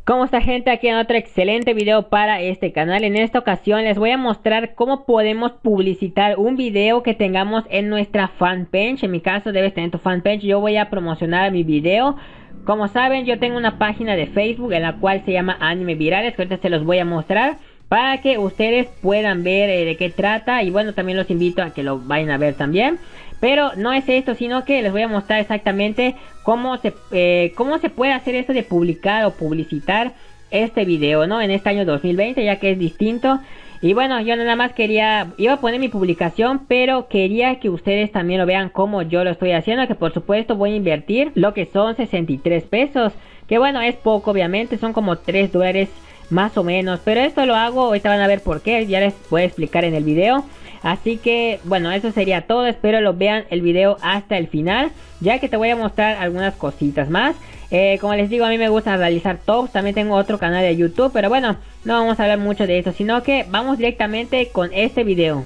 ¿Cómo está, gente? Aquí en otro excelente video para este canal. En esta ocasión les voy a mostrar cómo podemos publicitar un video que tengamos en nuestra fanpage. En mi caso debes tener tu fanpage. Yo voy a promocionar mi video. Como saben, yo tengo una página de Facebook en la cual se llama Anime Virales, que ahorita se los voy a mostrar para que ustedes puedan ver de qué trata. Y bueno, también los invito a que lo vayan a ver también. Pero no es esto, sino que les voy a mostrar exactamente cómo se puede hacer esto de publicar o publicitar este video, ¿no? En este año 2020, ya que es distinto. Y bueno, yo nada más iba a poner mi publicación, pero quería que ustedes también lo vean como yo lo estoy haciendo. Que por supuesto voy a invertir lo que son 63 pesos. Que bueno, es poco obviamente, son como 3 dólares más o menos. Pero esto lo hago, ahorita van a ver por qué, ya les voy a explicar en el video. Así que bueno, eso sería todo. Espero lo vean el video hasta el final, ya que te voy a mostrar algunas cositas más. Como les digo, a mí me gusta realizar tops. También tengo otro canal de YouTube, pero bueno, no vamos a hablar mucho de eso, sino que vamos directamente con este video.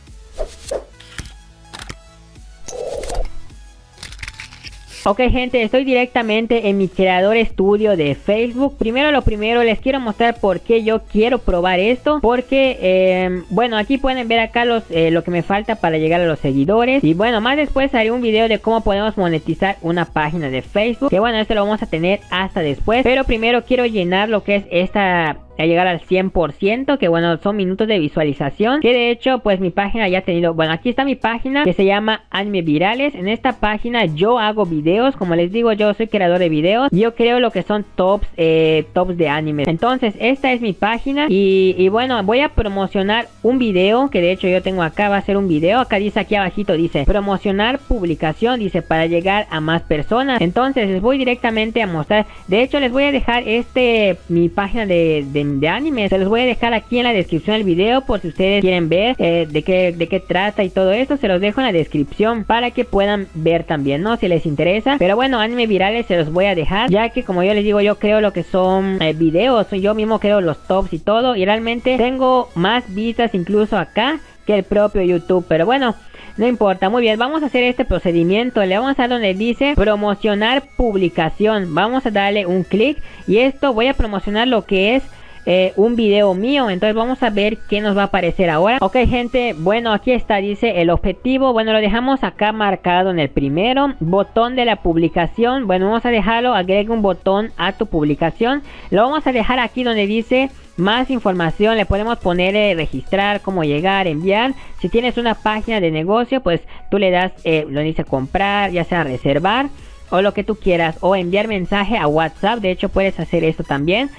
Ok, gente, estoy directamente en mi creador estudio de Facebook. Lo primero les quiero mostrar por qué yo quiero probar esto. Porque, bueno, aquí pueden ver acá lo que me falta para llegar a los seguidores. Y bueno, más después haré un video de cómo podemos monetizar una página de Facebook. Que bueno, esto lo vamos a tener hasta después. Pero primero quiero llenar lo que es a llegar al 100%, que bueno, son minutos de visualización. Que de hecho, pues mi página ya ha tenido, bueno, aquí está mi página que se llama Anime Virales. En esta página yo hago videos, como les digo, yo soy creador de videos. Yo creo lo que son tops de anime. Entonces, esta es mi página y bueno, voy a promocionar un video, que de hecho yo tengo acá, va a ser un video. Acá dice, aquí abajito dice, promocionar publicación, dice, para llegar a más personas. Entonces, les voy directamente a mostrar. De hecho, les voy a dejar mi página de anime, se los voy a dejar aquí en la descripción del video, por si ustedes quieren ver de qué trata y todo esto. Se los dejo en la descripción para que puedan ver también, ¿no? Si les interesa. Pero bueno, Anime Virales se los voy a dejar, ya que como yo les digo, yo creo lo que son videos, yo mismo creo los tops y todo, y realmente tengo más vistas incluso acá que el propio YouTube. Pero bueno, no importa. Muy bien, vamos a hacer este procedimiento. Le vamos a dar donde dice promocionar publicación. Vamos a darle un clic y esto voy a promocionar lo que es un video mío. Entonces vamos a ver qué nos va a aparecer ahora. Ok, gente, bueno, aquí está, dice el objetivo. Bueno, lo dejamos acá marcado en el primero. Botón de la publicación. Bueno, vamos a dejarlo, agrega un botón a tu publicación. Lo vamos a dejar aquí donde dice más información. Le podemos poner registrar, cómo llegar, enviar. Si tienes una página de negocio, pues tú le das, lo dice comprar, ya sea reservar o lo que tú quieras, o enviar mensaje a WhatsApp. De hecho puedes hacer esto también.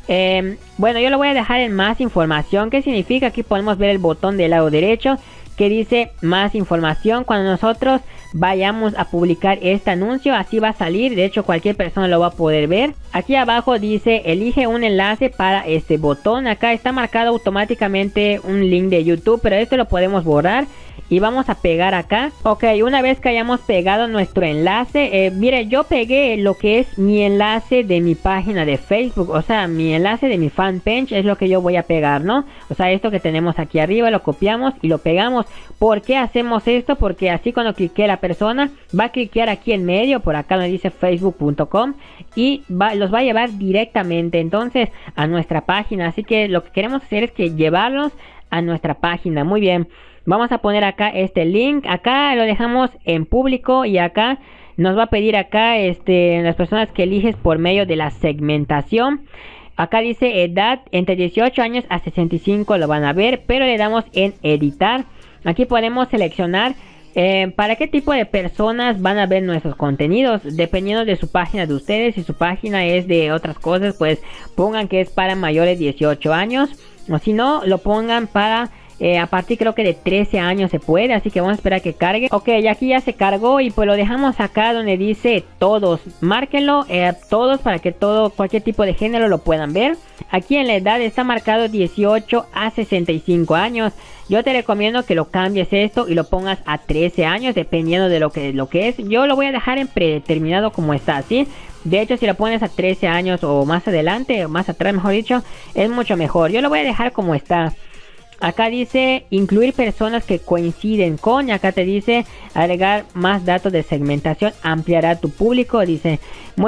Bueno, yo lo voy a dejar en más información. ¿Qué significa? Aquí podemos ver el botón del lado derecho que dice más información. Cuando nosotros vayamos a publicar este anuncio, así va a salir. De hecho, cualquier persona lo va a poder ver. Aquí abajo dice elige un enlace para este botón. Acá está marcado automáticamente un link de YouTube, pero esto lo podemos borrar. Y vamos a pegar acá. Ok, una vez que hayamos pegado nuestro enlace, mire, yo pegué lo que es mi enlace de mi página de Facebook. O sea, mi enlace de mi fanpage es lo que yo voy a pegar, ¿no? O sea, esto que tenemos aquí arriba lo copiamos y lo pegamos. ¿Por qué hacemos esto? Porque así cuando clique la persona va a cliquear aquí en medio, por acá donde dice facebook.com, y los va a llevar directamente entonces a nuestra página. Así que lo que queremos hacer es que llevarlos a nuestra página. Muy bien. Vamos a poner acá este link. Acá lo dejamos en público y acá nos va a pedir acá las personas que eliges por medio de la segmentación. Acá dice edad entre 18 años a 65, lo van a ver, pero le damos en editar. Aquí podemos seleccionar para qué tipo de personas van a ver nuestros contenidos, dependiendo de su página de ustedes. Si su página es de otras cosas, pues pongan que es para mayores de 18 años, o si no, lo pongan para a partir creo que de 13 años se puede. Así que vamos a esperar a que cargue. Ok, y aquí ya se cargó y pues lo dejamos acá donde dice todos. Márquenlo todos para que cualquier tipo de género lo puedan ver. Aquí en la edad está marcado 18 a 65 años. Yo te recomiendo que lo cambies esto y lo pongas a 13 años, dependiendo de lo que es. Yo lo voy a dejar en predeterminado como está, ¿sí? De hecho, si lo pones a 13 años o más adelante, o más atrás mejor dicho, es mucho mejor. Yo lo voy a dejar como está. Acá dice incluir personas que coinciden con, y acá te dice agregar más datos de segmentación, ampliará tu público, dice. Muy bien,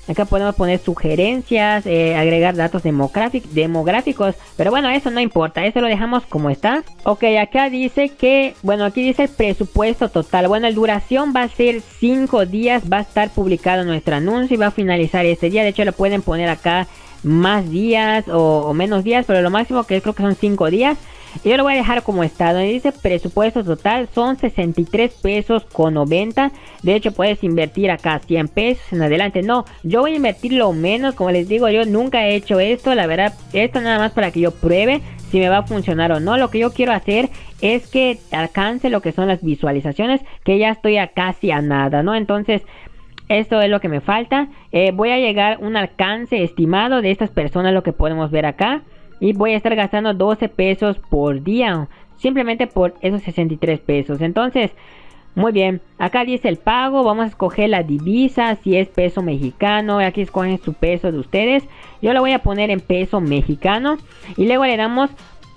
Acá podemos poner sugerencias, agregar datos demográficos, pero bueno, eso no importa, eso lo dejamos como está. Ok, acá dice que, bueno, aquí dice el presupuesto total. Bueno, la duración va a ser 5 días, va a estar publicado nuestro anuncio y va a finalizar este día. De hecho, lo pueden poner acá más días o menos días, pero lo máximo que creo que son 5 días. Y yo lo voy a dejar como está, donde dice presupuesto total son 63 pesos con 90. De hecho puedes invertir acá 100 pesos en adelante. No, yo voy a invertir lo menos, como les digo, yo nunca he hecho esto. La verdad, esto nada más para que yo pruebe si me va a funcionar o no. Lo que yo quiero hacer es que alcance lo que son las visualizaciones, que ya estoy a casi a nada, ¿no? Entonces esto es lo que me falta. Voy a llegar a un alcance estimado de estas personas, lo que podemos ver acá. Y voy a estar gastando 12 pesos por día, simplemente por esos 63 pesos. Entonces, muy bien, acá dice el pago, vamos a escoger la divisa, si es peso mexicano, aquí escogen su peso de ustedes. Yo lo voy a poner en peso mexicano y luego le damos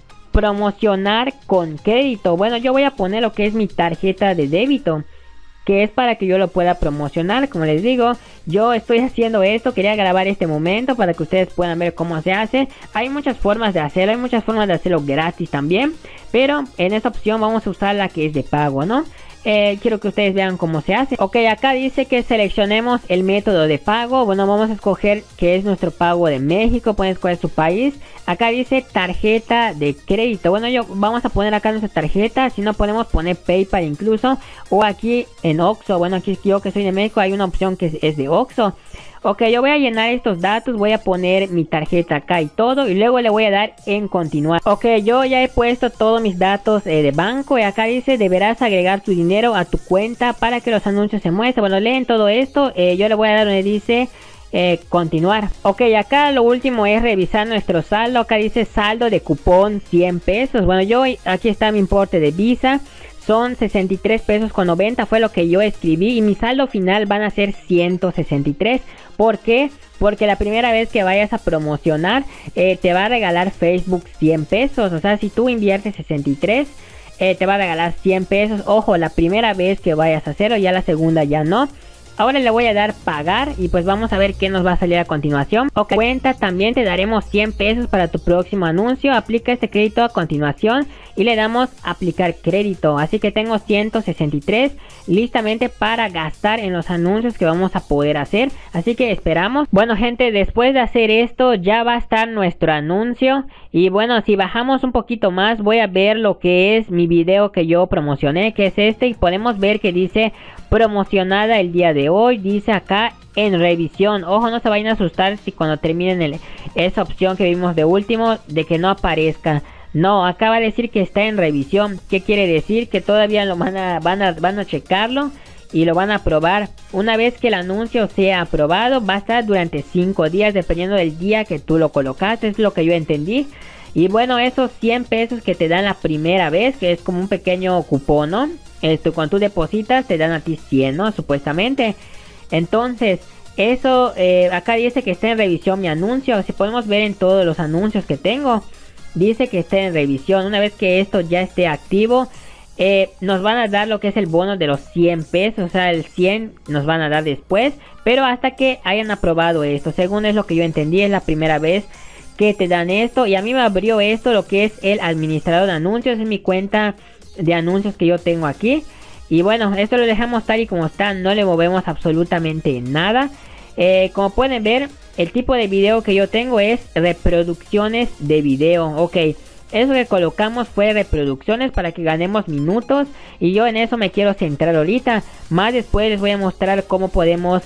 promocionar con crédito. Bueno, yo voy a poner lo que es mi tarjeta de débito, que es para que yo lo pueda promocionar. Como les digo, yo estoy haciendo esto, quería grabar este momento para que ustedes puedan ver cómo se hace. Hay muchas formas de hacerlo, hay muchas formas de hacerlo gratis también, pero en esta opción vamos a usar la que es de pago, ¿no? Quiero que ustedes vean cómo se hace. Ok, acá dice que seleccionemos el método de pago. Bueno, vamos a escoger que es nuestro pago de México. Pueden escoger su país. Acá dice tarjeta de crédito. Bueno, vamos a poner acá nuestra tarjeta. Si no, podemos poner PayPal incluso. O aquí en Oxxo. Bueno, aquí yo que soy de México hay una opción que es de Oxxo. Ok, yo voy a llenar estos datos, voy a poner mi tarjeta acá y todo, y luego le voy a dar en continuar. Ok, yo ya he puesto todos mis datos de banco, y acá dice deberás agregar tu dinero a tu cuenta para que los anuncios se muestren. Bueno, leen todo esto, yo le voy a dar donde dice continuar. Ok, acá lo último es revisar nuestro saldo. Acá dice saldo de cupón 100 pesos. Bueno, aquí está mi importe de Visa. Son 63 pesos con 90, fue lo que yo escribí. Y mi saldo final van a ser 163. ¿Por qué? Porque la primera vez que vayas a promocionar, te va a regalar Facebook 100 pesos. O sea, si tú inviertes 63, te va a regalar 100 pesos. Ojo, la primera vez que vayas a hacerlo, ya la segunda ya no. Ahora le voy a dar pagar y pues vamos a ver qué nos va a salir a continuación. Ok, cuenta, también te daremos 100 pesos para tu próximo anuncio. Aplica este crédito a continuación y le damos aplicar crédito. Así que tengo 163 listamente para gastar en los anuncios que vamos a poder hacer. Así que esperamos. Bueno, gente, después de hacer esto ya va a estar nuestro anuncio. Y bueno, si bajamos un poquito más voy a ver lo que es mi video que yo promocioné, que es este, y podemos ver que dice promocionada el día de hoy. Dice acá en revisión. Ojo, no se vayan a asustar si cuando terminen esa opción que vimos de último, de que no aparezca. No, acá va a decir que está en revisión. ¿Qué quiere decir? Que todavía lo van a checarlo y lo van a aprobar. Una vez que el anuncio sea aprobado, va a estar durante 5 días, dependiendo del día que tú lo colocaste. Es lo que yo entendí. Y bueno, esos 100 pesos que te dan la primera vez, que es como un pequeño cupón, ¿no? Cuando tú depositas te dan a ti 100, ¿no? Supuestamente. Entonces, eso, acá dice que está en revisión mi anuncio. Si podemos ver en todos los anuncios que tengo, dice que está en revisión. Una vez que esto ya esté activo, nos van a dar lo que es el bono de los 100 pesos. O sea, el 100 nos van a dar después, pero hasta que hayan aprobado esto. Según es lo que yo entendí, es la primera vez que te dan esto. Y a mí me abrió esto, lo que es el administrador de anuncios. Es mi cuenta de anuncios que yo tengo aquí. Y bueno, esto lo dejamos tal y como está, no le movemos absolutamente nada. Como pueden ver, el tipo de video que yo tengo es reproducciones de video. Ok, eso que colocamos fue reproducciones para que ganemos minutos, y yo en eso me quiero centrar ahorita. Más después les voy a mostrar cómo podemos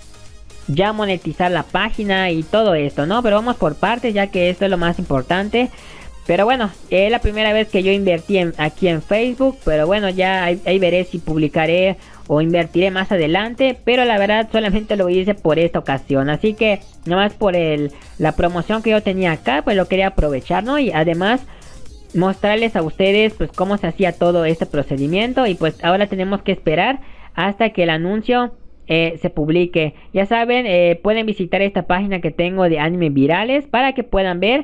ya monetizar la página y todo esto, ¿no? Pero vamos por partes, ya que esto es lo más importante. Pero bueno, es la primera vez que yo invertí aquí en Facebook. Pero bueno, ya ahí veré si publicaré o invertiré más adelante. Pero la verdad solamente lo hice por esta ocasión. Así que nada más por la promoción que yo tenía acá, pues lo quería aprovechar, ¿no? Y además mostrarles a ustedes pues cómo se hacía todo este procedimiento. Y pues ahora tenemos que esperar hasta que el anuncio se publique. Ya saben, pueden visitar esta página que tengo de anime virales para que puedan ver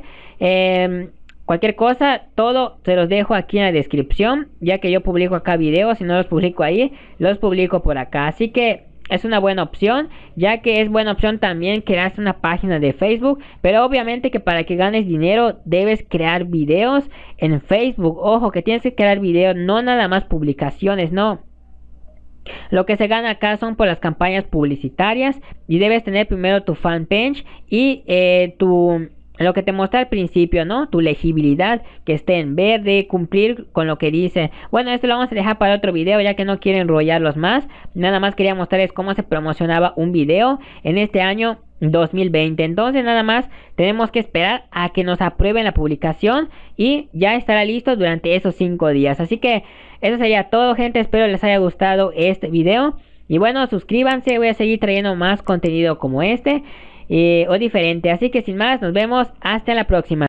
cualquier cosa. Todo se los dejo aquí en la descripción, ya que yo publico acá videos. Si no los publico ahí, los publico por acá. Así que es una buena opción, ya que es buena opción también crearse una página de Facebook, pero obviamente que para que ganes dinero debes crear videos en Facebook. Ojo, que tienes que crear videos, no nada más publicaciones, no. Lo que se gana acá son por las campañas publicitarias y debes tener primero tu fanpage y lo que te mostré al principio, ¿no? Tu legibilidad, que esté en verde, cumplir con lo que dice. Bueno, esto lo vamos a dejar para otro video, ya que no quiero enrollarlos más. Nada más quería mostrarles cómo se promocionaba un video en este año 2020. Entonces nada más tenemos que esperar a que nos aprueben la publicación y ya estará listo durante esos 5 días. Así que eso sería todo, gente. Espero les haya gustado este video. Y bueno, suscríbanse, voy a seguir trayendo más contenido como este o diferente. Así que sin más, nos vemos hasta la próxima.